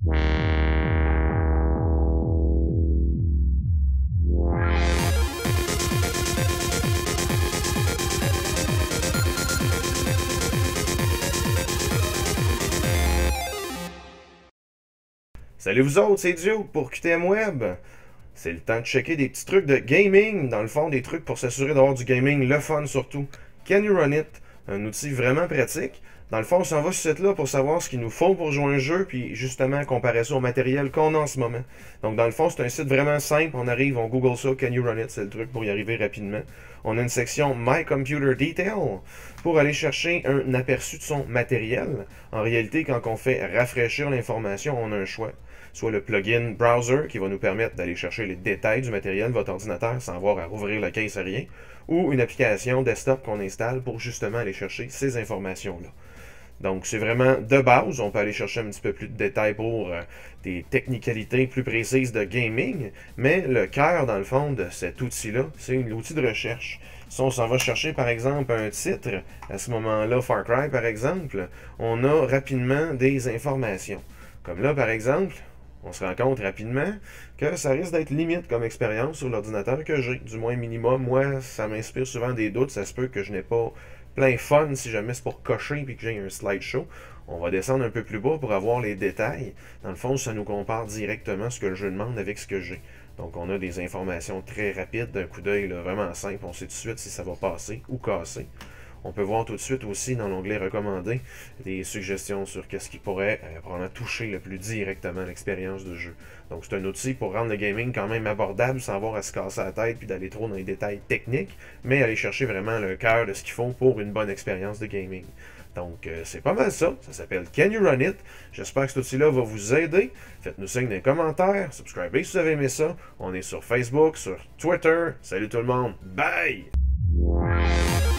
Salut vous autres, c'est Duke pour QTM Web. C'est le temps de checker des petits trucs de gaming, dans le fond des trucs pour s'assurer d'avoir du gaming, le fun surtout. Can You Run It? Un outil vraiment pratique. Dans le fond, on s'en va sur ce site-là pour savoir ce qu'il nous faut pour jouer un jeu, puis justement comparer ça au matériel qu'on a en ce moment. Donc dans le fond, c'est un site vraiment simple. On arrive, on google ça, Can You Run It? C'est le truc pour y arriver rapidement. On a une section My Computer Detail pour aller chercher un aperçu de son matériel. En réalité, quand on fait rafraîchir l'information, on a un choix. Soit le plugin Browser qui va nous permettre d'aller chercher les détails du matériel de votre ordinateur sans avoir à rouvrir la caisse à rien, ou une application desktop qu'on installe pour justement aller chercher ces informations-là. Donc c'est vraiment de base, on peut aller chercher un petit peu plus de détails pour des technicalités plus précises de gaming, mais le cœur dans le fond de cet outil-là, c'est l'outil de recherche. Si on s'en va chercher par exemple un titre, à ce moment-là Far Cry par exemple, on a rapidement des informations. Comme là par exemple, on se rend compte rapidement que ça risque d'être limite comme expérience sur l'ordinateur que j'ai, du moins minimum. Moi, ça m'inspire souvent des doutes, ça se peut que je n'ai pas plein fun si jamais c'est pour cocher et que j'ai un slideshow. On va descendre un peu plus bas pour avoir les détails. Dans le fond, ça nous compare directement ce que le jeu demande avec ce que j'ai. Donc on a des informations très rapides, d'un coup d'œil vraiment simple, on sait tout de suite si ça va passer ou casser. On peut voir tout de suite aussi dans l'onglet recommandé des suggestions sur qu'est-ce qui pourrait probablement toucher le plus directement l'expérience de jeu. Donc c'est un outil pour rendre le gaming quand même abordable sans avoir à se casser la tête puis d'aller trop dans les détails techniques, mais aller chercher vraiment le cœur de ce qu'ils font pour une bonne expérience de gaming. Donc c'est pas mal ça, ça s'appelle Can You Run It? J'espère que cet outil-là va vous aider. Faites-nous signe dans les commentaires, subscribez si vous avez aimé ça. On est sur Facebook, sur Twitter. Salut tout le monde, bye!